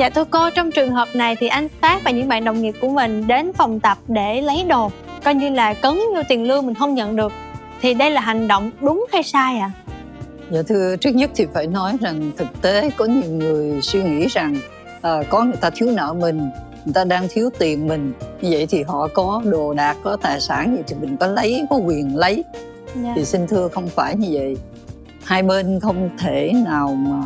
Dạ thưa cô, trong trường hợp này thì anh Phát và những bạn đồng nghiệp của mình đến phòng tập để lấy đồ, coi như là cấn vô tiền lương mình không nhận được, thì đây là hành động đúng hay sai ạ? Dạ thưa, trước nhất thì phải nói rằng thực tế có nhiều người suy nghĩ rằng có người ta thiếu nợ mình, người ta đang thiếu tiền mình, như vậy thì họ có đồ đạc, có tài sản gì thì mình có lấy, có quyền lấy. Thì xin thưa không phải như vậy. Hai bên không thể nào mà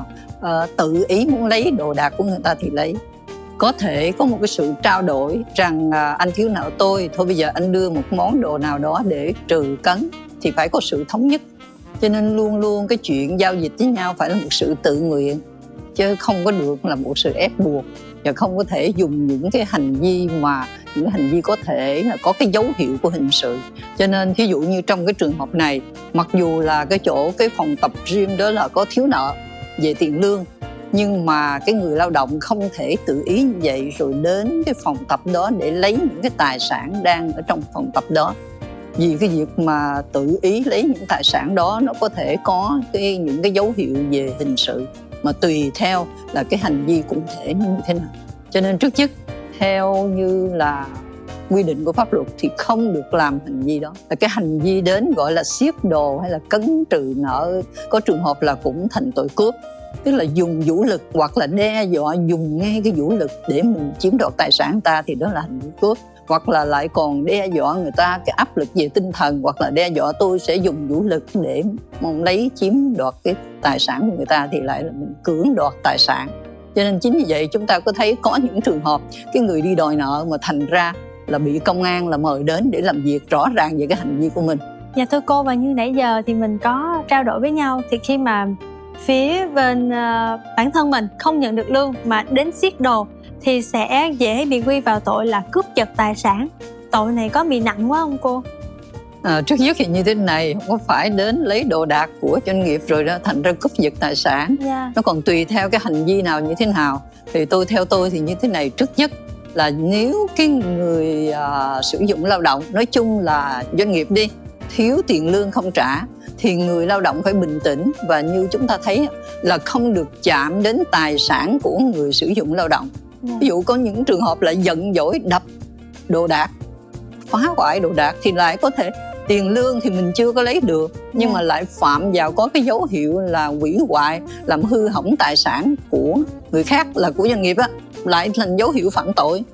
tự ý muốn lấy đồ đạc của người ta thì lấy. Có thể có một cái sự trao đổi rằng anh thiếu nợ tôi, thôi bây giờ anh đưa một món đồ nào đó để trừ cấn, thì phải có sự thống nhất. Cho nên luôn luôn cái chuyện giao dịch với nhau phải là một sự tự nguyện, chứ không có được là một sự ép buộc, và không có thể dùng những cái hành vi mà những hành vi có thể là có cái dấu hiệu của hình sự. Cho nên ví dụ như trong cái trường hợp này, mặc dù là cái phòng tập gym đó là có thiếu nợ về tiền lương, nhưng mà cái người lao động không thể tự ý như vậy rồi đến cái phòng tập đó để lấy những cái tài sản đang ở trong phòng tập đó. Vì cái việc mà tự ý lấy những tài sản đó nó có thể có những cái dấu hiệu về hình sự, mà tùy theo là cái hành vi cụ thể như thế nào. Cho nên trước nhất, theo như là quy định của pháp luật thì không được làm hành vi đó. Là cái hành vi đến gọi là siết đồ hay là cấn trừ nợ, có trường hợp là cũng thành tội cướp. Tức là dùng vũ lực hoặc là đe dọa dùng ngay cái vũ lực để mình chiếm đoạt tài sản ta, thì đó là hành vi cướp. Hoặc là lại còn đe dọa người ta cái áp lực về tinh thần, hoặc là đe dọa tôi sẽ dùng vũ lực để mong lấy chiếm đoạt cái tài sản của người ta, thì lại là mình cưỡng đoạt tài sản. Cho nên chính vì vậy chúng ta có thấy có những trường hợp cái người đi đòi nợ mà thành ra là bị công an là mời đến để làm việc rõ ràng về cái hành vi của mình. Dạ thưa cô, và như nãy giờ thì mình có trao đổi với nhau, thì khi mà phía bên bản thân mình không nhận được lương mà đến siết đồ thì sẽ dễ bị quy vào tội là cướp giật tài sản. Tội này có bị nặng quá không cô? Trước nhất thì như thế này, không có phải đến lấy đồ đạc của doanh nghiệp rồi đó thành ra cướp giật tài sản. Nó còn tùy theo cái hành vi nào như thế nào. Thì theo tôi thì như thế này, trước nhất là nếu cái người sử dụng lao động, nói chung là doanh nghiệp đi, thiếu tiền lương không trả, thì người lao động phải bình tĩnh, và như chúng ta thấy là không được chạm đến tài sản của người sử dụng lao động. Ví dụ có những trường hợp là giận dỗi đập đồ đạc, phá hoại đồ đạc, thì lại có thể tiền lương thì mình chưa có lấy được, nhưng mà lại phạm vào có cái dấu hiệu là hủy hoại, làm hư hỏng tài sản của người khác là của doanh nghiệp á, lại thành dấu hiệu phạm tội.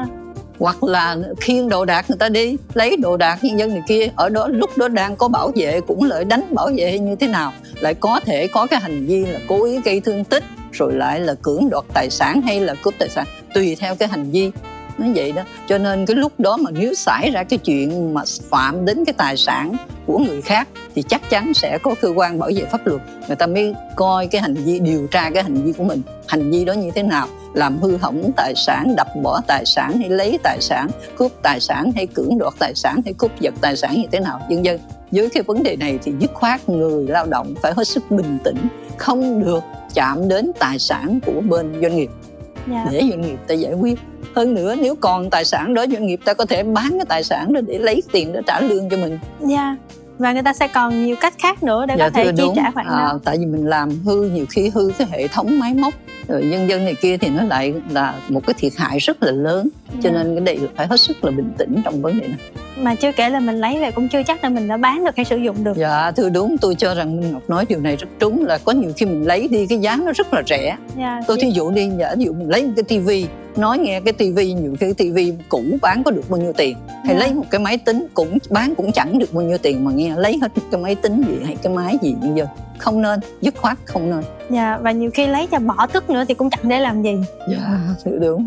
Hoặc là khiêng đồ đạc người ta đi, lấy đồ đạc nhân dân này kia, ở đó lúc đó đang có bảo vệ cũng lại đánh bảo vệ hay như thế nào, lại có thể có cái hành vi là cố ý gây thương tích, rồi lại là cưỡng đoạt tài sản hay là cướp tài sản, tùy theo cái hành vi. Nó vậy đó. Cho nên cái lúc đó mà nếu xảy ra cái chuyện mà phạm đến cái tài sản của người khác thì chắc chắn sẽ có cơ quan bảo vệ pháp luật, người ta mới coi cái hành vi, điều tra cái hành vi của mình, hành vi đó như thế nào, làm hư hỏng tài sản, đập bỏ tài sản hay lấy tài sản, cướp tài sản hay cưỡng đoạt tài sản hay cướp giật tài sản như thế nào, vân vân. Với cái vấn đề này thì dứt khoát người lao động phải hết sức bình tĩnh, không được chạm đến tài sản của bên doanh nghiệp, để doanh nghiệp ta giải quyết. Hơn nữa, nếu còn tài sản đó, doanh nghiệp ta có thể bán cái tài sản đó để lấy tiền để trả lương cho mình. Và người ta sẽ còn nhiều cách khác nữa để có thể chi trả khoản đó. Tại vì mình làm hư, nhiều khi hư cái hệ thống máy móc rồi nhân dân này kia, thì nó lại là một cái thiệt hại rất là lớn. Cho nên cái này phải hết sức là bình tĩnh trong vấn đề này. Mà chưa kể là mình lấy về cũng chưa chắc là mình đã bán được hay sử dụng được. Dạ thưa, đúng, tôi cho rằng Minh Ngọc nói điều này rất trúng, là có nhiều khi mình lấy đi cái giá nó rất là rẻ. Tôi thí dụ đi, ví dụ mình lấy một cái tivi, nói nghe cái tivi, nhiều cái tivi cũ bán có được bao nhiêu tiền, hay lấy một cái máy tính cũng bán cũng chẳng được bao nhiêu tiền, mà nghe lấy hết cái máy tính gì hay cái máy gì như vậy. Không nên, dứt khoát không nên. Và nhiều khi lấy cho bỏ tức nữa thì cũng chẳng để làm gì. Thưa đúng.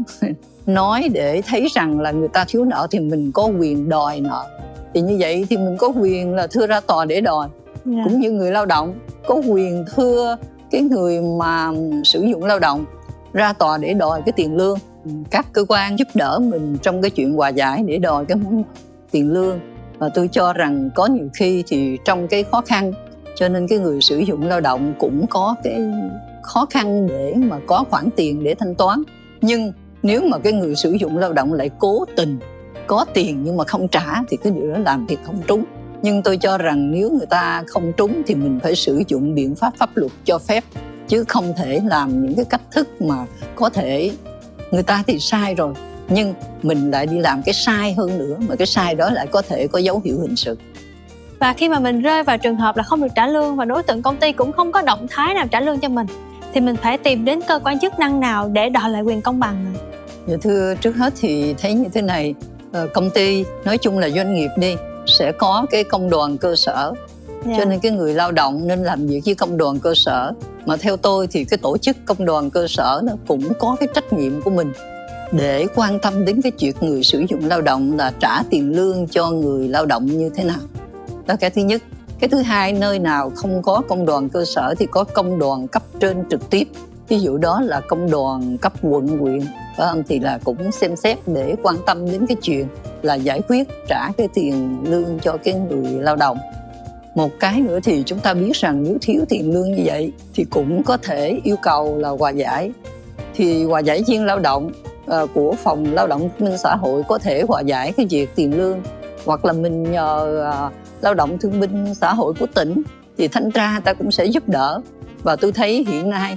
Nói để thấy rằng là người ta thiếu nợ thì mình có quyền đòi nợ, thì như vậy thì mình có quyền là thưa ra tòa để đòi. Cũng như người lao động có quyền thưa cái người mà sử dụng lao động ra tòa để đòi cái tiền lương. Các cơ quan giúp đỡ mình trong cái chuyện hòa giải để đòi cái món tiền lương. Và tôi cho rằng có nhiều khi thì trong cái khó khăn, cho nên cái người sử dụng lao động cũng có cái khó khăn để mà có khoản tiền để thanh toán. Nhưng nếu mà cái người sử dụng lao động lại cố tình có tiền nhưng mà không trả thì cái điều đó làm thì không trúng. Nhưng tôi cho rằng nếu người ta không trúng thì mình phải sử dụng biện pháp pháp luật cho phép, chứ không thể làm những cái cách thức mà có thể người ta thì sai rồi, nhưng mình lại đi làm cái sai hơn nữa, mà cái sai đó lại có thể có dấu hiệu hình sự. Và khi mà mình rơi vào trường hợp là không được trả lương và đối tượng công ty cũng không có động thái nào trả lương cho mình, thì mình phải tìm đến cơ quan chức năng nào để đòi lại quyền công bằng này? Dạ thưa, trước hết thì thấy như thế này, công ty, nói chung là doanh nghiệp đi, sẽ có cái công đoàn cơ sở. Cho nên cái người lao động nên làm việc với công đoàn cơ sở. Mà theo tôi thì cái tổ chức công đoàn cơ sở nó cũng có cái trách nhiệm của mình để quan tâm đến cái chuyện người sử dụng lao động là trả tiền lương cho người lao động như thế nào. Đó là cái thứ nhất. Cái thứ hai, nơi nào không có công đoàn cơ sở thì có công đoàn cấp trên trực tiếp. Ví dụ đó là công đoàn cấp quận, huyện, thì là cũng xem xét để quan tâm đến cái chuyện là giải quyết trả cái tiền lương cho cái người lao động. Một cái nữa thì chúng ta biết rằng nếu thiếu tiền lương như vậy thì cũng có thể yêu cầu là hòa giải. Thì hòa giải viên lao động của phòng lao động thương binh xã hội có thể hòa giải cái việc tiền lương, hoặc là mình nhờ lao động thương binh xã hội của tỉnh thì thanh tra ta cũng sẽ giúp đỡ. Và tôi thấy hiện nay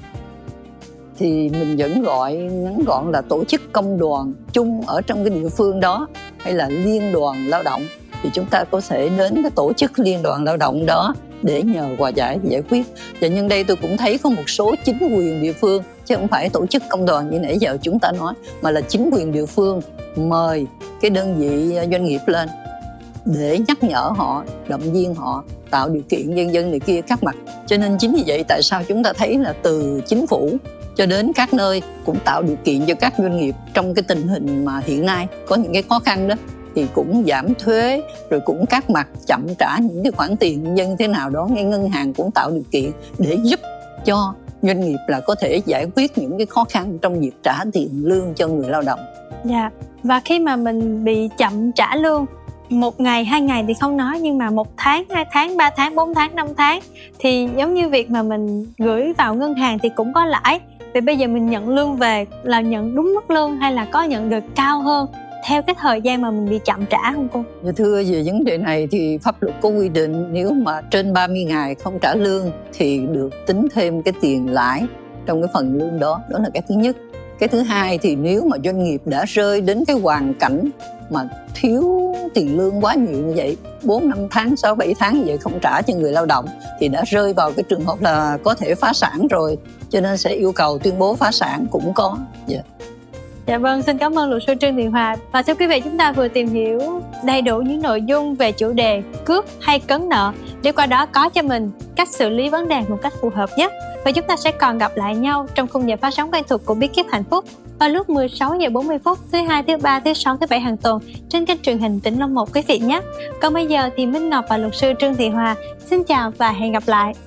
thì mình vẫn gọi ngắn gọn là tổ chức công đoàn chung ở trong cái địa phương đó, hay là liên đoàn lao động, thì chúng ta có thể đến cái tổ chức liên đoàn lao động đó để nhờ hòa giải giải quyết. Và nhân đây tôi cũng thấy có một số chính quyền địa phương, chứ không phải tổ chức công đoàn như nãy giờ chúng ta nói, mà là chính quyền địa phương mời cái đơn vị doanh nghiệp lên để nhắc nhở họ, động viên họ, tạo điều kiện nhân dân này kia các mặt. Cho nên chính vì vậy tại sao chúng ta thấy là từ chính phủ cho đến các nơi cũng tạo điều kiện cho các doanh nghiệp trong cái tình hình mà hiện nay có những cái khó khăn đó, thì cũng giảm thuế, rồi cũng các mặt chậm trả những cái khoản tiền nhân dân thế nào đó, ngay ngân hàng cũng tạo điều kiện để giúp cho doanh nghiệp là có thể giải quyết những cái khó khăn trong việc trả tiền lương cho người lao động. Dạ, và khi mà mình bị chậm trả lương 1 ngày, 2 ngày thì không nói, nhưng mà 1 tháng, 2 tháng, 3 tháng, 4 tháng, 5 tháng thì giống như việc mà mình gửi vào ngân hàng thì cũng có lãi. Vậy bây giờ mình nhận lương về là nhận đúng mức lương hay là có nhận được cao hơn theo cái thời gian mà mình bị chậm trả không cô? Dạ thưa, về vấn đề này thì pháp luật có quy định nếu mà trên 30 ngày không trả lương thì được tính thêm cái tiền lãi trong cái phần lương đó. Đó là cái thứ nhất. Cái thứ hai thì nếu mà doanh nghiệp đã rơi đến cái hoàn cảnh mà thiếu tiền lương quá nhiều như vậy, 4, 5 tháng, 6, 7 tháng như vậy không trả cho người lao động thì đã rơi vào cái trường hợp là có thể phá sản rồi. Cho nên sẽ yêu cầu tuyên bố phá sản cũng có. Dạ vâng, xin cảm ơn luật sư Trương Thị Hòa. Và thưa quý vị, chúng ta vừa tìm hiểu đầy đủ những nội dung về chủ đề cướp hay cấn nợ, để qua đó có cho mình cách xử lý vấn đề một cách phù hợp nhất. Và chúng ta sẽ còn gặp lại nhau trong khung giờ phát sóng quen thuộc của Bí Kíp Hạnh Phúc vào lúc 16:40 thứ Hai, thứ Ba, thứ Sáu, thứ Bảy hàng tuần trên kênh truyền hình Tỉnh Long 1 quý vị nhé. Còn bây giờ thì Minh Ngọc và luật sư Trương Thị Hòa xin chào và hẹn gặp lại.